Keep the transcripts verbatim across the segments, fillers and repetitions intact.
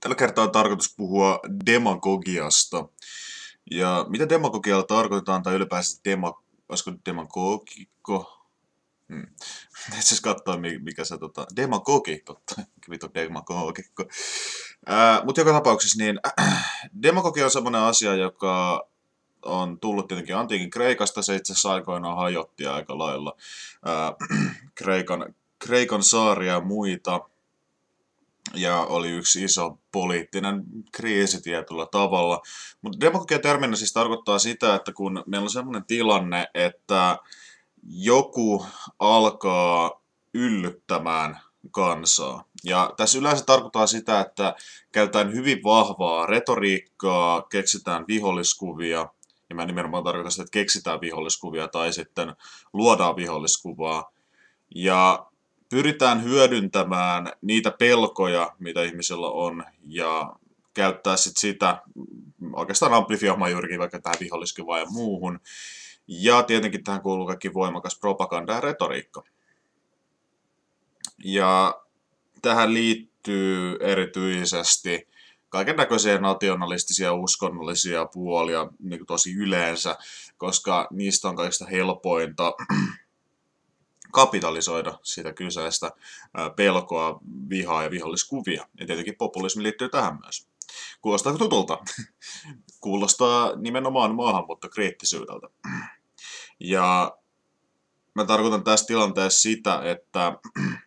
Tällä kertaa on tarkoitus puhua demagogiasta. Ja mitä demagogialla tarkoitetaan, tai ylipäänsä dema, olisiko demagogikko? Hmm. Itse asiassa katsoa, mikä se tota, demagogi, totta, vittu demagogikko. Mutta joka tapauksessa, niin demagogia on semmoinen asia, joka on tullut tietenkin antiikin Kreikasta, se itse asiassa aikoinaan hajotti aika lailla ää, Kreikan, Kreikan saaria ja muita. Ja oli yksi iso poliittinen kriisi tietyllä tavalla. Mutta demagogia-terminä siis tarkoittaa sitä, että kun meillä on sellainen tilanne, että joku alkaa yllyttämään kansaa. Ja tässä yleensä tarkoittaa sitä, että käytetään hyvin vahvaa retoriikkaa, keksitään viholliskuvia, ja mä nimenomaan tarkoitan sitä, että keksitään viholliskuvia tai sitten luodaan viholliskuvaa. Ja pyritään hyödyntämään niitä pelkoja, mitä ihmisillä on, ja käyttää sit sitä, oikeastaan amplifioimaan juurikin vaikka tähän viholliskuvaan ja muuhun. Ja tietenkin tähän kuuluu kaikki voimakas propaganda ja retoriikka. Ja tähän liittyy erityisesti kaiken näköisiä nationalistisia ja uskonnollisia puolia niin kuin tosi yleensä, koska niistä on kaikista helpointa kapitalisoida sitä kyseistä pelkoa, vihaa ja viholliskuvia. Ja tietenkin populismi liittyy tähän myös. Kuulostaa tutulta? Kuulostaa nimenomaan maahanmuuttokriittisyydeltä. Ja mä tarkoitan tässä tilanteessa sitä, että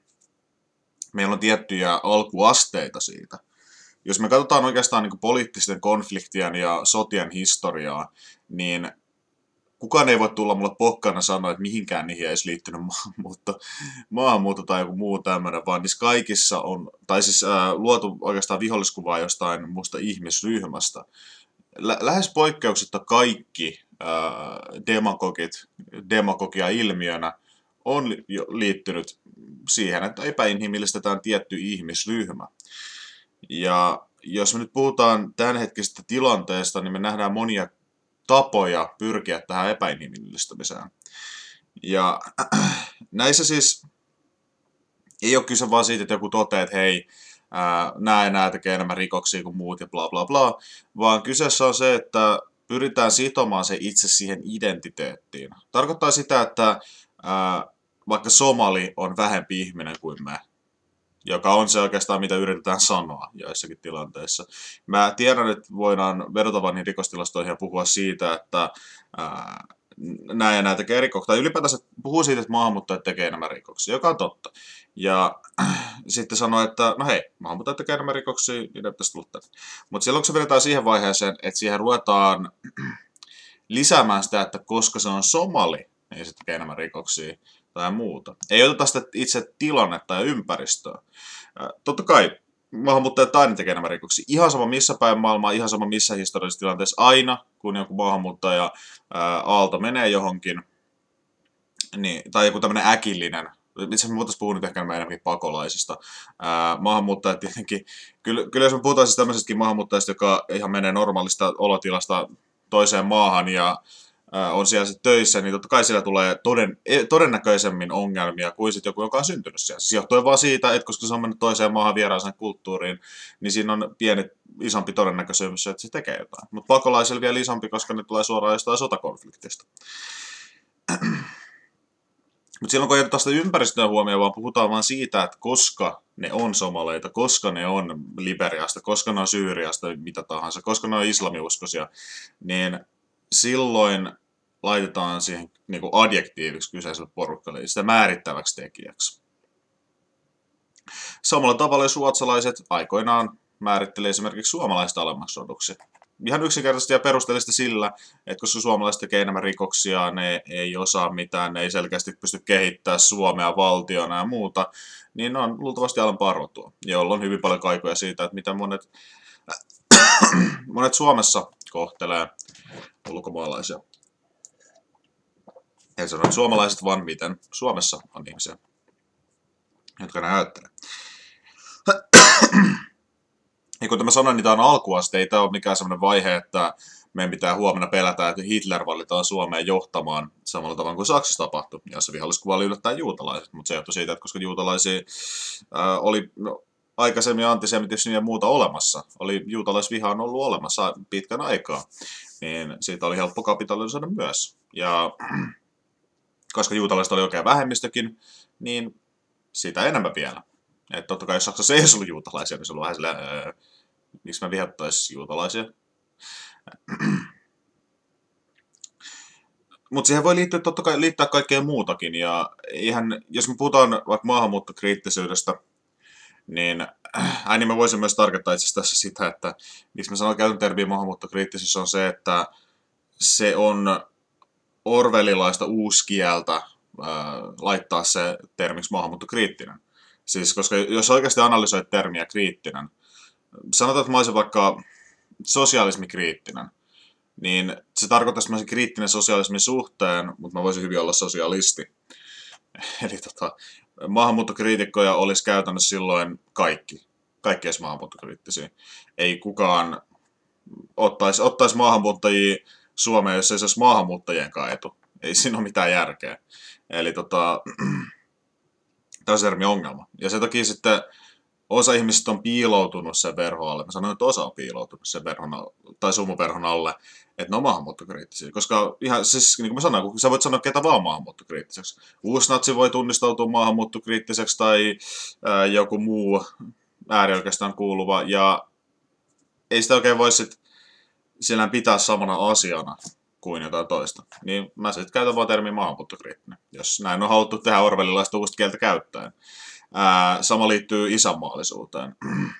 meillä on tiettyjä alkuasteita siitä. Jos me katsotaan oikeastaan niin kuin poliittisten konfliktien ja sotien historiaa, niin kukaan ei voi tulla mulle pokkana sanoa, että mihinkään niihin ei olisi liittynyt maahanmuutto, maahanmuutto tai joku muu tämmöinen, vaan niissä kaikissa on, tai siis ää, luotu oikeastaan viholliskuvaa jostain muusta ihmisryhmästä. Lä- lähes poikkeuksetta kaikki ää, demagogit, demagogia ilmiönä on li- liittynyt siihen, että epäinhimillistetään tietty ihmisryhmä. Ja jos me nyt puhutaan tämänhetkisestä tilanteesta, niin me nähdään monia tapoja pyrkiä tähän epäinhimillistämiseen. Ja näissä siis ei ole kyse vaan siitä, että joku toteaa, että hei, ää, nää ja nää tekee enemmän rikoksia kuin muut ja bla bla bla, vaan kyseessä on se, että pyritään sitomaan se itse siihen identiteettiin. Tarkoittaa sitä, että ää, vaikka somali on vähempi ihminen kuin me, joka on se oikeastaan, mitä yritetään sanoa joissakin tilanteissa. Mä tiedän, että voidaan vedota vain niihin rikostilastoihin ja puhua siitä, että ää, nämä ja nämä tekee rikoksia. Tai ylipäätänsä puhuu siitä, että maahanmuuttajat tekee enemmän rikoksia, joka on totta. Ja äh, sitten sanoo, että no hei, maahanmuuttajat tekee enemmän rikoksia, niin ne pitäisi tulla tänne. Mutta silloin kun se vedetään siihen vaiheeseen, että siihen ruvetaan lisäämään sitä, että koska se on somali, niin se tekee enemmän rikoksia tai muuta. Ei oteta sitä itse tilannetta ja ympäristöä. Totta kai maahanmuuttajat aina tekee enemmän rikoksia. Ihan sama missä päin maailmaa, ihan sama missä historiallisessa tilanteessa aina, kun joku maahanmuuttaja ää, aalto menee johonkin, niin, tai joku tämmöinen äkillinen, itse asiassa me voitaisiin puhua nyt ehkä enemmänkin pakolaisista. Ää, maahanmuuttajat tietenkin, kyllä, kyllä jos me puhutaan siis tämmöisestäkin maahanmuuttajista, joka ihan menee normaalista olotilasta toiseen maahan ja on siellä sitten töissä, niin totta kai siellä tulee toden, todennäköisemmin ongelmia kuin sitten joku, joka on syntynyt siellä. Siis johtuen vaan siitä, että koska se on mennyt toiseen maahan vieraaseen kulttuuriin, niin siinä on pieni, isompi todennäköisyys, että se tekee jotain. Mutta pakolaisilla vielä isompi, koska ne tulee suoraan jostain sotakonfliktista. Mutta silloin kun ei oteta sitä ympäristöä huomioon, vaan puhutaan vaan siitä, että koska ne on somaleita, koska ne on Liberiasta, koska ne on Syyriasta, mitä tahansa, koska ne on islamiuskoisia, niin silloin laitetaan siihen niin kuin adjektiiviksi kyseiselle porukalle, eli sitä määrittäväksi tekijäksi. Samalla tavalla ruotsalaiset aikoinaan määrittelee esimerkiksi suomalaiset alemmaksi roduksi. Ihan yksinkertaisesti ja perusteellisesti sillä, että koska suomalaiset tekee enemmän rikoksia, ne ei osaa mitään, ne ei selkeästi pysty kehittämään Suomea valtiona ja muuta, niin ne on luultavasti alempaa rotua, jolla on hyvin paljon kaikoja siitä, että mitä monet, monet Suomessa kohtelee ulkomaalaisia. En sano, että suomalaiset, vaan miten Suomessa on ihmisiä, jotka ne ajattelee. Ja kuten mä sanoin, niin tämä on alkuaste, ei tämä ole mikään sellainen vaihe, että meidän pitää huomenna pelätä, että Hitler valitaan Suomeen johtamaan samalla tavalla kuin Saksassa tapahtui, jossa viholliskuva oli yllättäen juutalaiset, mutta se johtui siitä, että koska juutalaisia ää, oli, no, aikaisemmin antisemitismiä ja muuta olemassa. Oli juutalaisviha on ollut olemassa pitkän aikaa, niin siitä oli helppo kapitalisoida myös. Ja koska juutalaiset oli oikein vähemmistökin, niin sitä enemmän vielä. Että totta kai jos Saksassa ei ollut juutalaisia, niin se oli vähän silleen, öö, miksi mä vihattaisi juutalaisia. Mutta siihen voi liittyä totta kai liittää kaikkea muutakin. Ja eihän, jos me puhutaan vaikka maahanmuuttokriittisyydestä, niin ääni mä voisin myös tarkoittaa itse asiassa tässä sitä, että miksi mä sanon käytän termiä maahanmuuttokriittisyys on se, että se on orwellilaista uuskieltä ää, laittaa se termiksi maahanmuuttokriittinen. Siis koska jos oikeasti analysoit termiä kriittinen, sanotaan, että mä olisin vaikka sosialismikriittinen, niin se tarkoittaa, että mä olisin kriittinen sosialismin suhteen, mutta mä voisin hyvin olla sosialisti. Eli tota, maahanmuuttokriitikkoja olisi käytännössä silloin kaikki. Kaikki edes maahanmuuttokriittisiä. Ei kukaan ottaisi, ottaisi maahanmuuttajia Suomeen, jos ei se olisi maahanmuuttajien etu. Ei siinä ole mitään järkeä. Eli tota, tämä on se termi ongelma. Ja sen takia sitten osa ihmisistä on piiloutunut sen verhon alle. Mä sanoin, että osa on piiloutunut sen verhon alle, tai sumuverhon alle, että ne on maahanmuuttokriittisiä. Koska ihan, siis niin kuin mä sanoin, kun sä voit sanoa ketä vaan maahanmuuttokriittiseksi. Uusnatsi voi tunnistautua maahanmuuttokriittiseksi tai ää, joku muu äärioikeistaan kuuluva. Ja ei sitä oikein voi sit siellä pitää samana asiana kuin jotain toista. Niin mä sitten käytän vaan termiä maahanmuuttokriittinen, jos näin on haluttu tehdä orwellilaista uutta kieltä käyttäen. Ää, sama liittyy isänmaallisuuteen.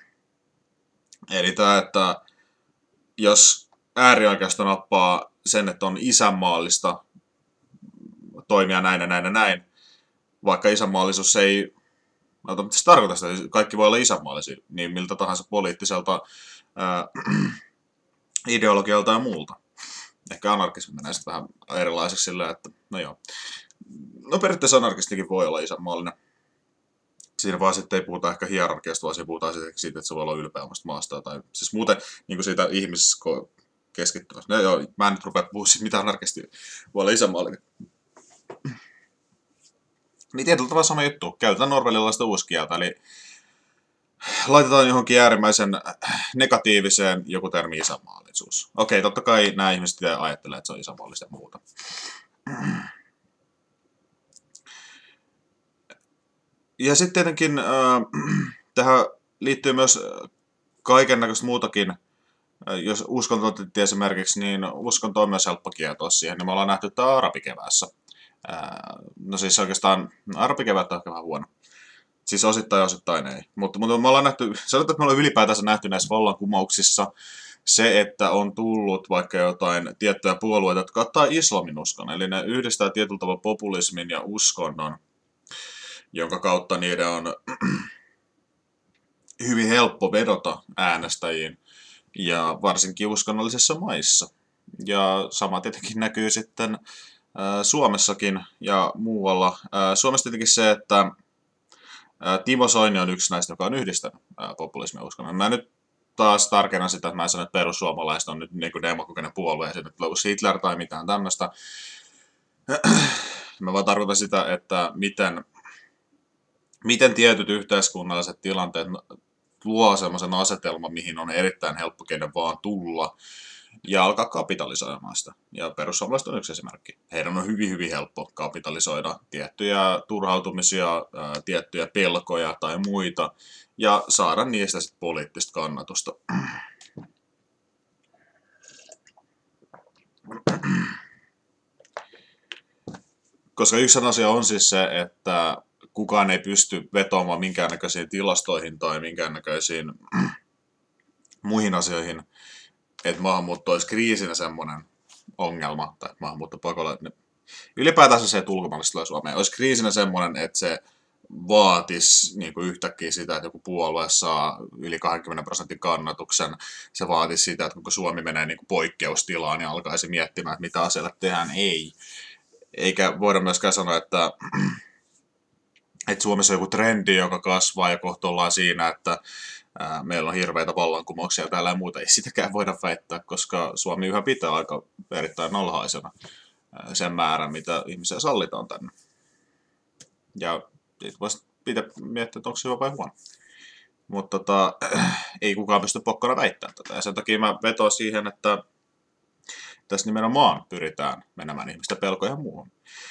Eli tämä, että jos äärioikeisto nappaa sen, että on isänmaallista toimia näin ja näin ja näin, vaikka isänmaallisuus ei, no, se tarkoittaa sitä, että kaikki voi olla isänmaallisia, niin miltä tahansa poliittiselta ää, ideologialta ja muulta. Ehkä anarkismi menee sitten vähän erilaiseksi sillä, että no joo. No periaatteessa anarkistikin voi olla isänmaallinen. Siinä vaan sitten ei puhuta ehkä hierarkiasta, vaan siinä puhutaan siitä, että se voi olla ylpeä omasta maasta. Tai siis muuten niin kuin siitä ihmisessä keskittyvästä. No joo, mä en nyt rupea puhua siitä, mitä anarkisti voi olla isänmaallinen. Niin tietyllä tavalla sama juttu. Käytetään orwellilaista uuskieltä, eli laitetaan johonkin äärimmäisen negatiiviseen joku termi isänmaallisuus. Okei, totta kai nämä ihmiset ajattelee, että se on isänmaallista ja muuta. Ja sitten tietenkin äh, tähän liittyy myös kaiken näköistä muutakin. Äh, jos uskonto otettiin esimerkiksi, niin uskonto on myös helppo kietoa siihen. Niin me ollaan nähty tämä arabikeväässä. Äh, no siis oikeastaan, no arabikevät on ehkä vähän huono. Siis osittain ja osittain ei. Mutta, mutta me ollaan nähty, sanotaan, että me ollaan ylipäätänsä nähty näissä vallankumouksissa se, että on tullut vaikka jotain tiettyjä puolueita, jotka ottaa islamin uskon. Eli ne yhdistää tietyllä tavalla populismin ja uskonnon, jonka kautta niiden on hyvin helppo vedota äänestäjiin, ja varsinkin uskonnollisissa maissa. Ja sama tietenkin näkyy sitten ää, Suomessakin ja muualla. Ää, Suomessa tietenkin se, että ää, Timo Soini on yksi näistä, joka on yhdistänyt ää, populismin ja uskonnon. Mä nyt taas tarkennan sitä, että mä en sano, että perussuomalaiset on nyt niin kuin demokraattinen puolue, ja se nyt löysi Hitler tai mitään tämmöistä. Mä vaan tarkoitan sitä, että miten miten tietyt yhteiskunnalliset tilanteet luo semmoisen asetelman, mihin on erittäin helppo kenen vaan tulla ja alkaa kapitalisoimaan sitä. Ja perussuomalaiset on yksi esimerkki. Heidän on hyvin, hyvin helppo kapitalisoida tiettyjä turhautumisia, ää, tiettyjä pelkoja tai muita ja saada niistä sitten poliittista kannatusta. Koska yksi asia on siis se, että kukaan ei pysty vetoamaan minkäännäköisiin tilastoihin tai minkäännäköisiin muihin asioihin, että maahanmuutto olisi kriisinä semmoinen ongelma, tai maahanmuuttopakolainen. Ylipäätänsä se, että ulkomaalaiset tulee Suomeen, olisi kriisinä semmoinen, että se vaatisi niin kuin yhtäkkiä sitä, että joku puolue saa yli kaksikymmentä prosentin kannatuksen. Se vaatisi sitä, että koko Suomi menee niin kuin poikkeustilaan ja alkaisi miettimään, että mitä asioille tehdään. Ei. Eikä voida myöskään sanoa, että että Suomessa on joku trendi, joka kasvaa ja kohta ollaan siinä, että ää, meillä on hirveitä vallankumouksia täällä ja muuta. Ei sitäkään voida väittää, koska Suomi yhä pitää aika erittäin alhaisena ää, sen määrän, mitä ihmisiä sallitaan tänne. Ja siitä voisi pitää miettiä, että onko se hyvä vai huono. Mutta tota, ei kukaan pysty pokkana väittämään tätä. Ja sen takia mä vetoan siihen, että tässä nimenomaan pyritään menemään ihmisten pelkoja ja muuhun.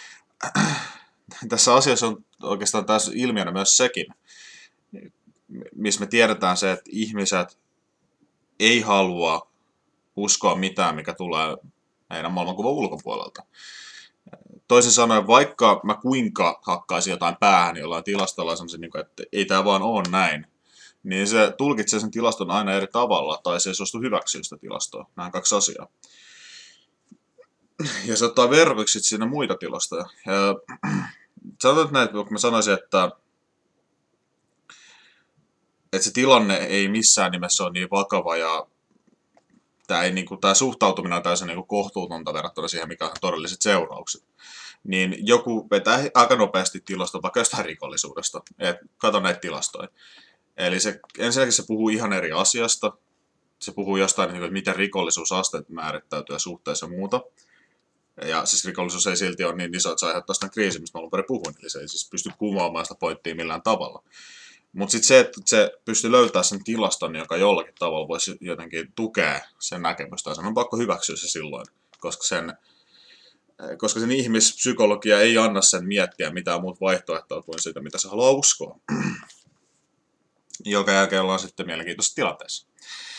Tässä asiassa on oikeastaan tässä ilmiönä myös sekin, missä me tiedetään se, että ihmiset ei halua uskoa mitään, mikä tulee heidän maailmankuvan ulkopuolelta. Toisin sanoen, vaikka mä kuinka hakkaisin jotain päähän jollain tilastolla ja sanoisin, että ei tämä vaan ole näin, niin se tulkitsee sen tilaston aina eri tavalla, tai se ei suostu hyväksyä sitä tilastoa. Nämä on kaksi asiaa. Ja se ottaa verrokiksi siinä muita tilastoja. Ja sanotaan näin, kun mä sanoisin, että, että se tilanne ei missään nimessä ole niin vakava, ja tämä, ei, niin kuin, tämä suhtautuminen on täysin niin kuin kohtuutonta verrattuna siihen, mikä on todelliset seuraukset. Niin joku vetää aika nopeasti tilastoa vaikka jostain rikollisuudesta. Et kato näitä tilastoja. Eli se, ensinnäkin se puhuu ihan eri asiasta. Se puhuu jostain, että miten rikollisuusasteet määrittäytyy suhteessa ja muuta. Ja siis rikollisuus ei silti ole niin iso, että se aiheuttaa sitä kriisiä, mistä mä alun perin puhuin. Eli se ei siis pysty kumoamaan sitä pointtia millään tavalla. Mutta sitten se, että se pystyy löytämään sen tilaston, joka jollakin tavalla voisi jotenkin tukea sen näkemystä. Sen on pakko hyväksyä se silloin, koska sen, koska sen ihmispsykologia ei anna sen miettiä mitään muuta vaihtoehtoa kuin sitä, mitä se haluaa uskoa. Joka jälkeen ollaan sitten mielenkiintoisessa tilanteessa.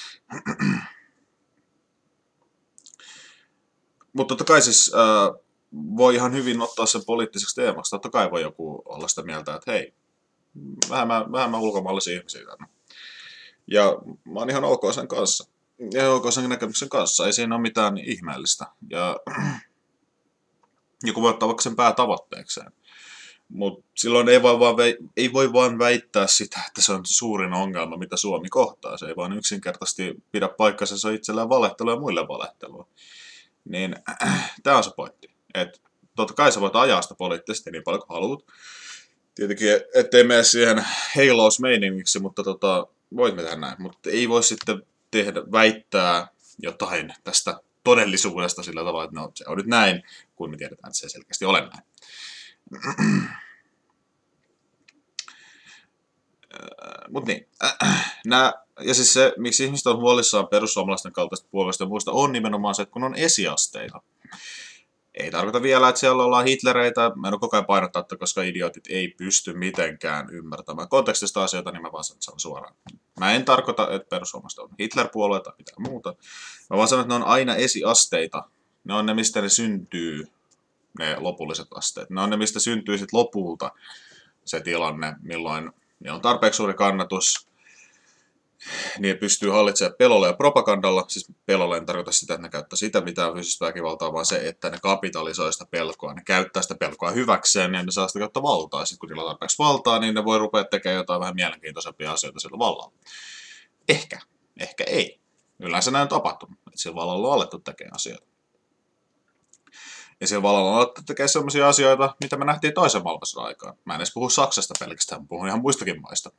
Mutta totta kai siis äh, voi ihan hyvin ottaa sen poliittiseksi teemaksi. Totta kai voi joku olla sitä mieltä, että hei, vähemmän, vähemmän ulkomaalaisia ihmisiä tänne. Ja mä oon ihan ok sen kanssa. Ja ok sen näkemyksen kanssa. Ei siinä ole mitään ihmeellistä. Ja joku voi ottaa vaikka sen päätavoitteekseen. Mutta silloin ei voi, vaan vei- ei voi vaan väittää sitä, että se on suurin ongelma, mitä Suomi kohtaa. Se ei vaan yksinkertaisesti pidä paikkansa, se on itsellään valehtelua ja muille valehtelua. Niin äh, tämä on se pointti. Että totta kai sä voit ajaa sitä poliittisesti niin paljon kuin haluat. Tietenkin, ettei mene siihen heilausmeiningiksi, mutta tota, voit me tehdä näin. Mutta ei voi sitten tehdä, väittää jotain tästä todellisuudesta sillä tavalla, että no, se on nyt näin, kun me tiedetään, että se ei selkeästi ole näin. Mutta niin, nää, ja siis se, miksi ihmiset on huolissaan perussuomalaisten kaltaista puolueista ja muista, on nimenomaan se, että kun on esiasteita. Ei tarkoita vielä, että siellä ollaan hitlereitä. Mä en ole koko ajan painottaa, että koska idiotit ei pysty mitenkään ymmärtämään kontekstista asioita, niin mä vaan sanon suoraan. Mä en tarkoita, että perussuomalaiset on Hitler-puolue tai mitään muuta. Mä vaan sanon, että ne on aina esiasteita. Ne on ne, mistä ne syntyy, ne lopulliset asteet. Ne on ne, mistä syntyy sitten lopulta se tilanne, milloin niillä on tarpeeksi suuri kannatus. Niin pystyy hallitsemaan pelolla ja propagandalla. Siis pelolla en tarkoita sitä, että ne käyttää sitä mitään fyysistä väkivaltaa, vaan se, että ne kapitalisoi sitä pelkoa. Ne käyttää sitä pelkoa hyväkseen, niin ne saa sitä kautta valtaa. Sitten kun niillä on tarpeeksi valtaa, niin ne voi rupea tekemään jotain vähän mielenkiintoisempia asioita sillä vallalla. Ehkä. Ehkä ei. Yleensä näin on tapahtunut. Että sillä vallalla on alettu tekemään asioita. Ja sillä vallalla on alettu tekemään sellaisia asioita, mitä me nähtiin toisen maailmansodan aikaan. Mä en edes puhu Saksasta pelkästään, mä puhun ihan muistakin maista.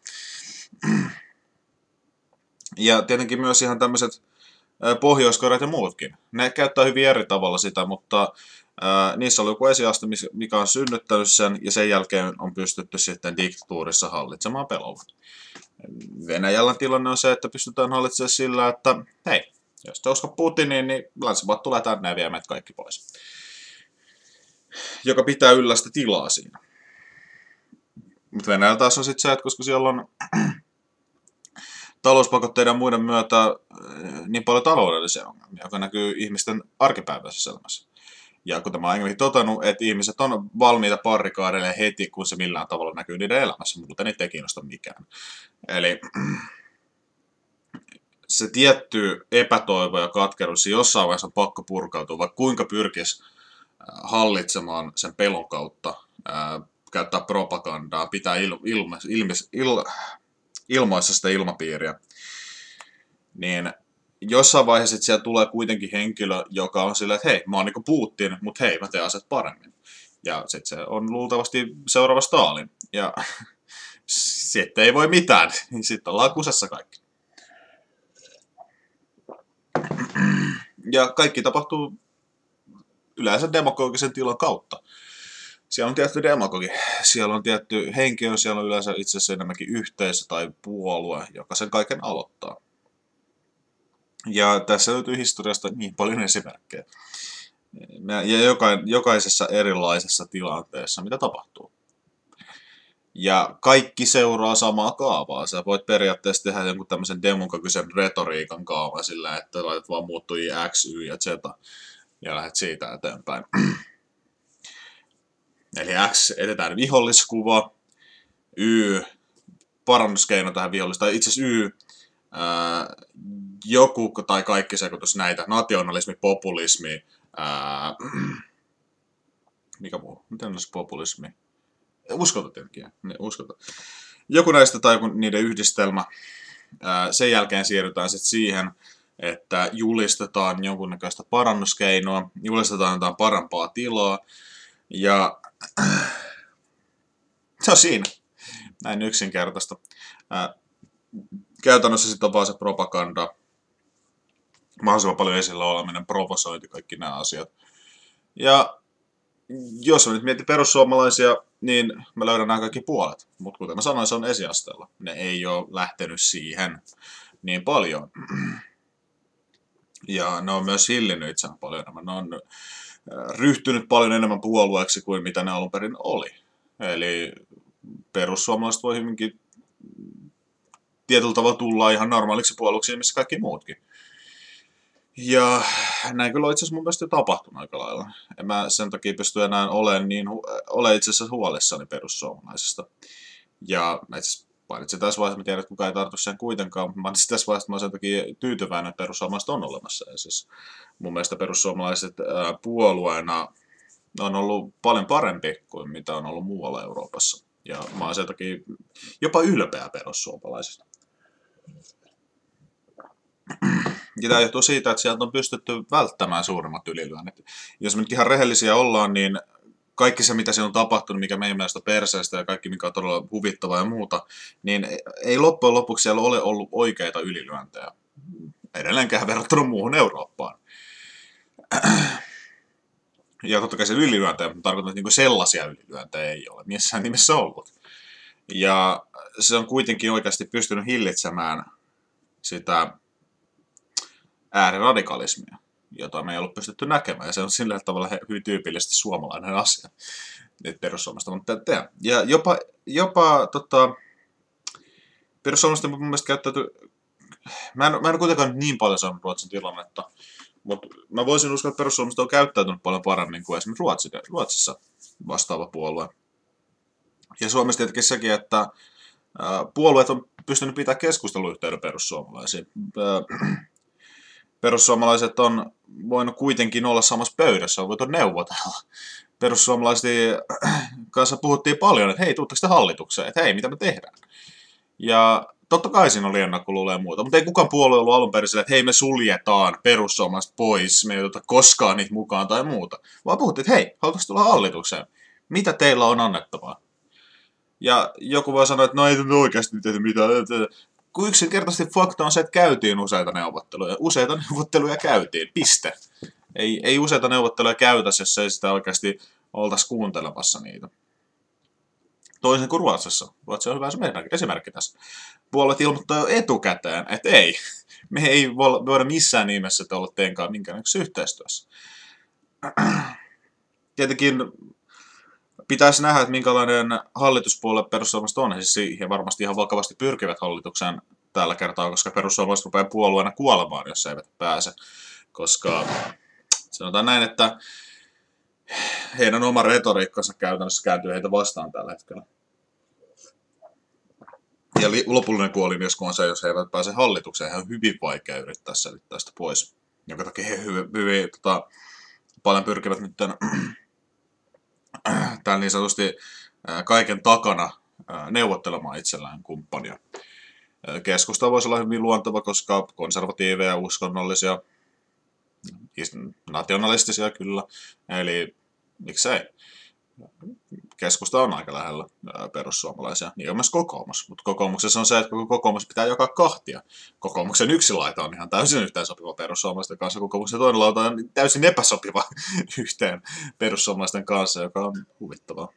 Ja tietenkin myös ihan tämmöiset Pohjois-Koreat ja muutkin. Ne käyttää hyvin eri tavalla sitä, mutta ää, niissä on joku esiaste, mikä on synnyttänyt sen, ja sen jälkeen on pystytty sitten diktatuurissa hallitsemaan pelolla. Venäjällä tilanne on se, että pystytään hallitsemaan sillä, että hei, jos te uskot Putiniin, niin länsimaat tulee tänne ja vie meidät kaikki pois. Joka pitää yllä sitä tilaa siinä. Mutta Venäjällä taas on sitten se, että koska siellä on talouspakotteiden ja muiden myötä niin paljon taloudellisia ongelmia, joka näkyy ihmisten arkipäiväisessä elämässä. Ja kuten mä oon ennenkin totannut, että ihmiset on valmiita parrikaadeille heti, kun se millään tavalla näkyy niiden elämässä, muuten niitä ei kiinnosta mikään. Eli se tietty epätoivo ja katkeruus jossain vaiheessa on pakko purkautua, vaikka kuinka pyrkisi hallitsemaan sen pelon kautta, ää, käyttää propagandaa, pitää il, ilma, ilmis, il, ilmaissa sitä ilmapiiriä, niin jossain vaiheessa siellä tulee kuitenkin henkilö, joka on silleen, että hei, mä oon niinku Putin, mutta hei, mä teen asiat paremmin. Ja sitten se on luultavasti seuraava Stalin. Ja sitten ei voi mitään, niin sitten ollaan kusessa kaikki. Ja kaikki tapahtuu yleensä demokraattisen tilan kautta. Siellä on tietty demagogi, siellä on tietty henkilö, siellä on yleensä itse asiassa enemmänkin yhteisö tai puolue, joka sen kaiken aloittaa. Ja tässä löytyy historiasta niin paljon esimerkkejä. Ja jokaisessa erilaisessa tilanteessa, mitä tapahtuu. Ja kaikki seuraa samaa kaavaa. Sä voit periaatteessa tehdä jonkun tämmöisen demagogisen retoriikan kaavan sillä, että laitat vaan muuttujia X, Y ja Z ja lähdet siitä eteenpäin. Eli X etetään viholliskuva, Y parannuskeino tähän vihollista, tai itse asiassa Y ää, joku tai kaikki sekoitus näitä, nationalismi, populismi, ää, mikä muu, miten olisi populismi? Uskonto tietenkin, uskonto. Joku näistä tai joku niiden yhdistelmä. Ää, sen jälkeen siirrytään sitten siihen, että julistetaan jonkunnäköistä parannuskeinoa, julistetaan jotain parempaa tilaa, ja se on siinä. Näin yksinkertaista. Ää, käytännössä sitten on vaan se propaganda, mahdollisimman paljon esillä oleminen, provosointi, kaikki nämä asiat. Ja jos mä nyt mietin perussuomalaisia, niin mä löydän nämä kaikki puolet. Mutta kuten mä sanoin, se on esiasteella. Ne ei ole lähtenyt siihen niin paljon. Ja ne on myös hillinnyt itseään paljon enemmän. Ne on ryhtynyt paljon enemmän puolueeksi kuin mitä ne alun perin oli. Eli perussuomalaiset voi hyvinkin tietyllä tavalla tulla ihan normaaliksi puolueeksi, missä kaikki muutkin. Ja näin kyllä on itse asiassa mun mielestä jo tapahtunut aika lailla. En mä sen takia pysty enää olemaan niin, ole itse asiassa huolissani perussuomalaisista. Ja mä itse asiassa mainitsin tässä vaiheessa, mä tiedän, että kukaan ei tartu sen kuitenkaan. Mä mainitsin tässä vaiheessa, että mä olen sen takia tyytyväinen, että perussuomalaiset on olemassa. Ja siis mun mielestä perussuomalaiset ää, puolueena on ollut paljon parempi kuin mitä on ollut muualla Euroopassa. Ja mä olen sen takia jopa ylpeä perussuomalaisista. Ja tämä johtuu siitä, että sieltä on pystytty välttämään suurimmat ylilyönnit. Jos me nyt ihan rehellisiä ollaan, niin kaikki se, mitä siellä on tapahtunut, mikä meidän mielestä on perseestä ja kaikki, mikä on todella huvittavaa ja muuta, niin ei loppujen lopuksi siellä ole ollut oikeita ylilyöntejä. Edelleenkään verrattuna muuhun Eurooppaan. Ja totta kai se ylilyöntejä, mutta tarkoitan, että sellaisia ylilyöntejä ei ole missään nimessä ollut. Ja se on kuitenkin oikeasti pystynyt hillitsemään sitä ääriradikalismia, jota me ei ollut pystytty näkemään. Ja se on sillä tavalla hyvin tyypillisesti suomalainen asia. Nyt perussuomalaista on tehdä. Ja jopa, jopa tota, perussuomalaista mun mielestä käyttäytyy. Mä en, mä en kuitenkaan niin paljon saanut Ruotsin tilannetta, mutta mä voisin uskoa, että perussuomalaiset on käyttäytynyt paljon paremmin kuin esimerkiksi Ruotsi, Ruotsissa vastaava puolue. Ja Suomessa tietenkin sekin, että ää, puolueet on pystynyt pitämään keskusteluyhteyden perussuomalaisiin. Ää, Perussuomalaiset on voinut kuitenkin olla samassa pöydässä, on voitu neuvotella. Perussuomalaisten kanssa puhuttiin paljon, että hei, tuutteko te hallitukseen, että hei, mitä me tehdään. Ja totta kai siinä oli ennakkoluuloja ja muuta, mutta ei kukaan puolue ollut alun perin sillä, että hei, me suljetaan perussuomalaiset pois, me ei oteta koskaan niitä mukaan tai muuta. Vaan puhuttiin, että hei, haluatko tulla hallitukseen? Mitä teillä on annettavaa? Ja joku voi sanoa, että no ei nyt oikeasti tehty mitään. Kun yksinkertaisesti fakta on se, että käytiin useita neuvotteluja. Useita neuvotteluja käytiin, piste. Ei, ei useita neuvotteluja käytäisi, jos ei sitä oikeasti oltaisi kuuntelemassa niitä. Toisin kuin Ruotsissa. Ruotsi on hyvä esimerkki tässä. Puolet ilmoittaa jo etukäteen, että ei. Me ei voida missään nimessä olla teinkaan minkäännäköisessä yhteistyössä. Tietenkin pitäisi nähdä, että minkälainen hallituspuolue perussuomalaiset on. Siis siihen varmasti ihan vakavasti pyrkivät hallitukseen tällä kertaa, koska perussuomalaiset rupeaa puolueena kuolemaan, jos eivät pääse. Koska sanotaan näin, että heidän oma retoriikkansa käytännössä kääntyy heitä vastaan tällä hetkellä. Ja lopullinen kuolin, on se, jos he eivät pääse hallitukseen, he on hyvin vaikea yrittää selittää sitä pois. Jonka takia he hyvin, hyvin tota, paljon pyrkivät nyt tämän niin sanotusti kaiken takana neuvottelemaan itsellään kumppania. Keskusta voisi olla hyvin luonteva, koska konservatiiveja, uskonnollisia, nationalistisia kyllä, eli miksei. Keskusta on aika lähellä perussuomalaisia, niin on myös kokoomus. Mutta kokoomuksessa on se, että kokoomus pitää jakaa kahtia. Kokoomuksen yksi laita on ihan täysin yhteensopiva perussuomalaisten kanssa, kokoomuksen toinen laita on täysin epäsopiva yhteen perussuomalaisten kanssa, joka on huvittavaa.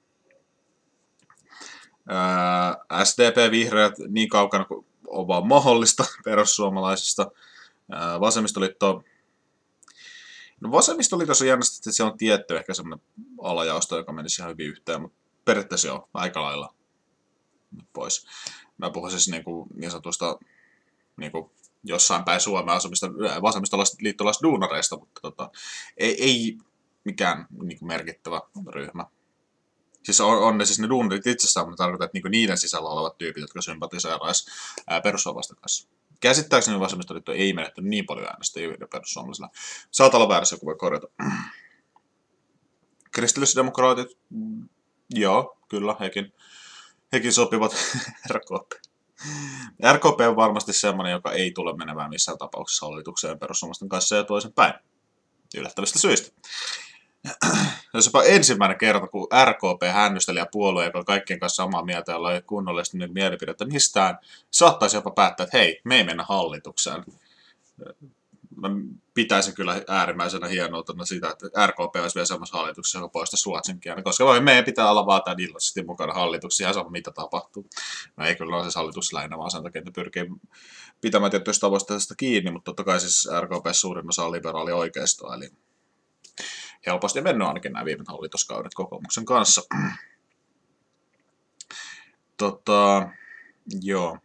S D P, vihreät niin kaukana kuin on vaan mahdollista perussuomalaisista. Vasemmistoliitto, no vasemmistoliitossa on jännästi, että siellä on tietty ehkä semmoinen alajaosto, joka menisi ihan hyvin yhteen, mutta periaatteessa joo, aika lailla pois. Mä puhun siis niin, kuin, niin sanotusta niin kuin jossain päin Suomea asumista vasemmistolaisista liittolaisista duunareista, mutta tota, ei, ei mikään niin kuin merkittävä ryhmä. Siis on, on ne siis ne duunarit itsessään, mutta tarkoitan, että niin niiden sisällä olevat tyypit, jotka sympatiseeraisivat perussuomalaisten kanssa. Käsittääkseni vasemmistoliitto ei menettänyt niin paljon äänestäjiä perussuomalaisilla. Saattaa olla väärässä, joku voi korjata. Kristillisdemokraatit, joo, kyllä, hekin, hekin sopivat R K P. R K P on varmasti sellainen, joka ei tule menemään missään tapauksessa hallitukseen perussuomalaisten kanssa ja toisen päin. Yllättävistä syistä. Jos jopa ensimmäinen kerta, kun R K P hännysteli ja puolue, joka on kaikkien kanssa samaa mieltä ja ollaan kunnollisesti niin mielipidettä mistään, saattaisi jopa päättää, että hei, me ei mennä hallitukseen. Mä pitäisin kyllä äärimmäisenä hienoutena sitä, että R K P olisi vielä semmoisessa hallituksessa, joka poistaisi ruotsin kielen, koska voi, meidän pitää olla vaan tämän iloisesti mukana hallituksessa, ihan sama mitä tapahtuu. No ei kyllä ole siis hallitus lähinnä, vaan sen takia, että pyrkii pitämään tietyistä tavoitteista kiinni, mutta totta kai siis R K P suurin osa on liberaali oikeistoa, eli helposti mennyt ainakin nämä viime hallituskaudet kokoomuksen kanssa. Tota, joo.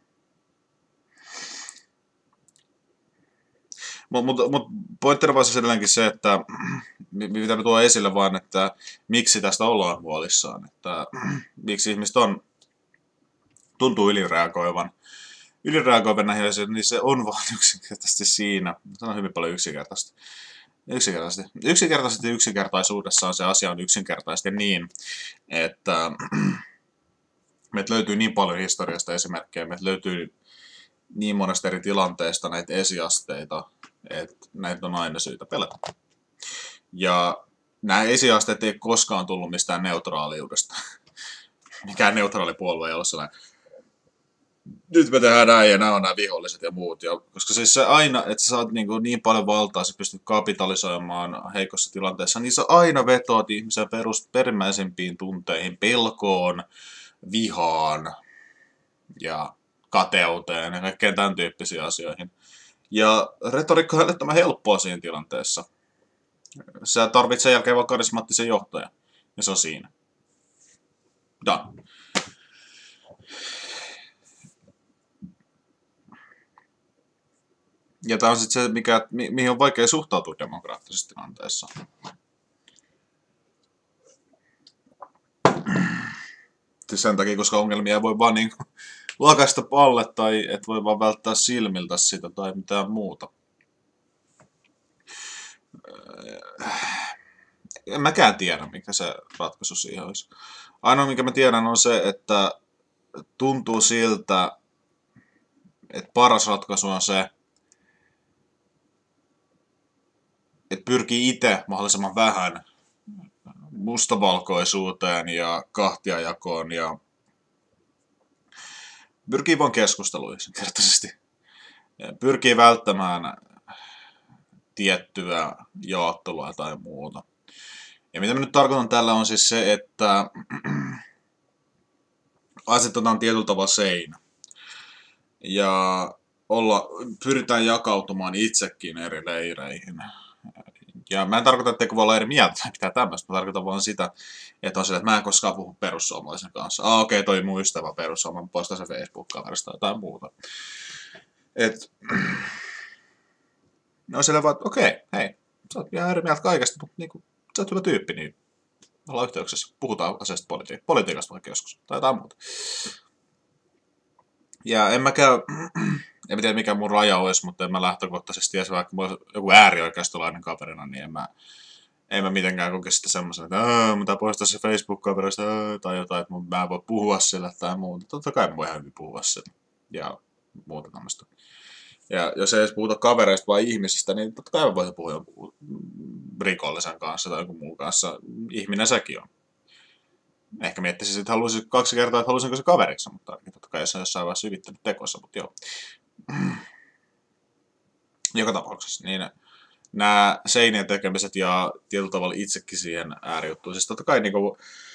Mutta mut, mut pointtina vaan edelleenkin se, että mitä me tuo esille vaan, että miksi tästä ollaan huolissaan. Että miksi ihmiset on, tuntuu ylireagoivan. Ylireagoivan näihin asioihin, niin se on vaan yksinkertaisesti siinä. Se on hyvin paljon yksinkertaisesti. Yksinkertaisesti. Yksinkertaisesti yksinkertaisuudessaan se asia on yksinkertaisesti niin, että meiltä löytyy niin paljon historiasta esimerkkejä, meiltä löytyy niin monesta eri tilanteesta näitä esiasteita, että näitä on aina syytä pelätä. Ja nämä esiasteet ei koskaan tullut mistään neutraaliudesta. Mikään neutraali puolue ei ole sellainen, nyt me tehdään näin ja nämä on nämä viholliset ja muut. Ja, koska siis se aina, että sä saat niin, niin paljon valtaa, sä pystyt kapitalisoimaan heikossa tilanteessa, niin sä aina vetoat ihmisen perus, perimmäisimpiin tunteihin, pelkoon, vihaan ja kateuteen ja kaikkeen tämän tyyppisiin asioihin. Ja retoriikka on älyttömän helppoa siinä tilanteessa. Sä tarvitset sen jälkeen vaan karismaattisen johtajan. Ja se on siinä. Done. Ja tämä on sitten se, mikä, mi- mihin on vaikea suhtautua demokraattisessa tilanteessa. Siis sen takia, koska ongelmia ei voi vaan niin lakaista palle tai et voi vaan välttää silmiltä sitä tai mitään muuta. En mäkään tiedä, mikä se ratkaisu siihen olisi. Ainoa, mikä mä tiedän, on se, että tuntuu siltä, että paras ratkaisu on se, että pyrkii itse mahdollisimman vähän mustavalkoisuuteen ja kahtiajakoon ja pyrkii vaan keskusteluun yksinkertaisesti. Pyrkii välttämään tiettyä jaottelua tai muuta. Ja mitä mä nyt tarkoitan tällä on siis se, että asetetaan tietyllä tavalla seinä. Ja olla, pyritään jakautumaan itsekin eri leireihin. Ja mä en tarkoita, että voi olla eri mieltä tai mitään tämmöistä. Mä tarkoitan vaan sitä, että on sillä, että mä en koskaan puhu perussuomalaisen kanssa. Ah, okei, okay, toi mun ystävä perussuomalainen, poistaa se Facebook-kaverista tai jotain muuta. Et, no sillä vaan, että okei, okay, hei, sä oot ihan eri mieltä kaikesta, mutta niinku, sä oot hyvä tyyppi, niin ollaan yhteyksissä. Puhutaan asiasta politi- politiikasta vaikka joskus, tai jotain muuta. Ja en mäkään, en tiedä mikä mun raja olisi, mutta en mä lähtökohtaisesti, ja vaikka mä joku äärioikeistolainen kaverina, niin en mä, en mä mitenkään kokisi sitä semmoisen, että mä tää poistaa se Facebook-kaverista tai jotain, että mä en voi puhua sillä tai muuta. Totta kai mä voin hyvin puhua sillä ja muuta tämmöistä. Ja jos ei edes puhuta kavereista vai ihmisistä, niin totta kai mä voisin puhua jonkun rikollisen kanssa tai jonkun muun kanssa. Ihminen sekin on. Ehkä miettisin, että haluaisin kaksi kertaa, että haluaisinko se kaveriksi, mutta totta kai jos on jossain vaiheessa syvittänyt tekoissa, mutta joo. Joka tapauksessa, niin nämä seinien tekemiset ja tietyllä tavalla itsekin siihen äärijuttuun. Siis totta kai niin kuin,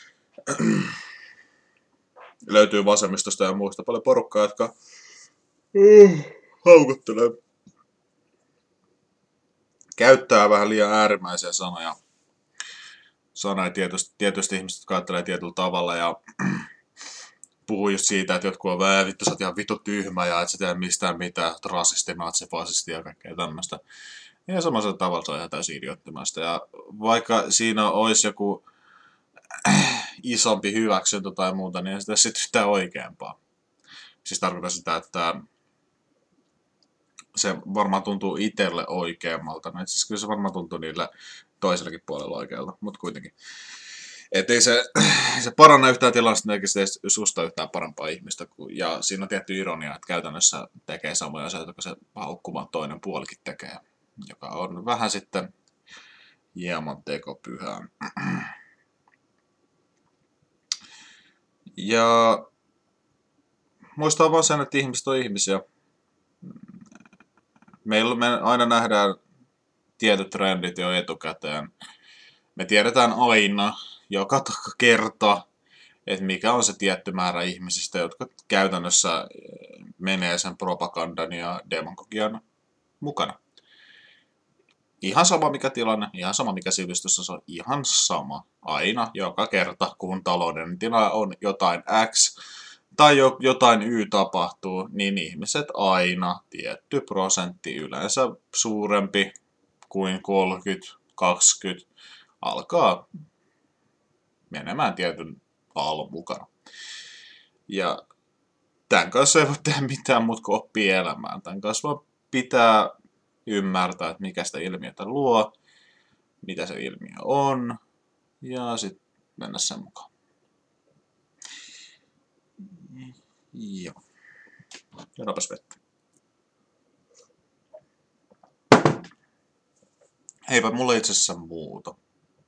löytyy vasemmistosta ja muista paljon porukkaa, jotka mm. haukuttelee. Käyttää vähän liian äärimmäisiä sanoja. Sanoja tietysti, tietysti ihmiset, jotka ajattelee tietyllä tavalla ja puhuu just siitä, että jotkut on vähän vittu, sä oot ihan vittu tyhmä ja et sä tiedä mistään mitään, sä oot rasisti, natsifasisti ja kaikkea tämmöistä. Ja samalla tavalla se on ihan täysin idioottimaista. Ja vaikka siinä olisi joku isompi hyväksyntä tai muuta, niin ei sitä sitten yhtään oikeampaa. Siis tarkoitan sitä, että se varmaan tuntuu itselle oikeammalta. No, siis kyllä se varmaan tuntuu niille toisellekin puolella oikealta, mutta kuitenkin. Että ei se, se paranna yhtään tilannetta, eikä se susta yhtään parempaa ihmistä. Ja siinä on tietty ironia, että käytännössä tekee samoja asioita, kun se haukkuvan toinen puolikin tekee. Joka on vähän sitten hieman tekopyhää. Ja muistaa vaan sen, että ihmiset on ihmisiä. Meillä me aina nähdään tietyt trendit jo etukäteen. Me tiedetään aina, joka kerta, että mikä on se tietty määrä ihmisistä, jotka käytännössä menee sen propagandan ja demagogian mukana. Ihan sama mikä tilanne, ihan sama mikä sivistys, se on ihan sama aina, joka kerta, kun talouden tila on jotain X tai jotain Y tapahtuu, niin ihmiset aina tietty prosentti, yleensä suurempi kuin kolmekymmentä kaksikymmentä, alkaa menemään tietyn aallon mukana. Ja tämän kanssa ei voi tehdä mitään muuta kuin oppia elämään. Tämän kanssa vaan pitää ymmärtää, että mikä sitä ilmiötä luo, mitä se ilmiö on, ja sitten mennä sen mukaan. Joo. Jonapas vettä. Heipä mulla itse asiassa muuta.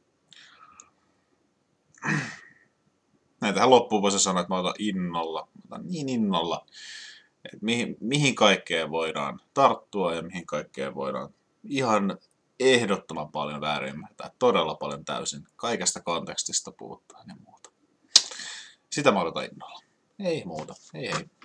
Näin tähän loppuun voisi sanoa, että mä otan innolla. Mä otan niin innolla. Että mihin, mihin kaikkeen voidaan tarttua ja mihin kaikkeen voidaan ihan ehdottoman paljon väärin ymmärtää. Todella paljon täysin. Kaikesta kontekstista puuttua ja muuta. Sitä mä odotan innolla. Ei muuta. Ei ei.